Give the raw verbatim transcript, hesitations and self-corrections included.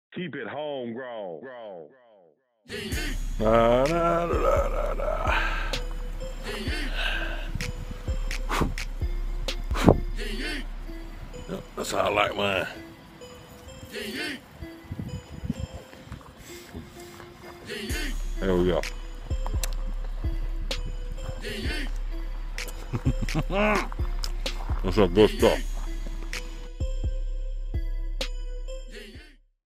Keep it homegrown. Da, da, da, da, da. Yep, that's how I like mine. There we go. That's some good stuff.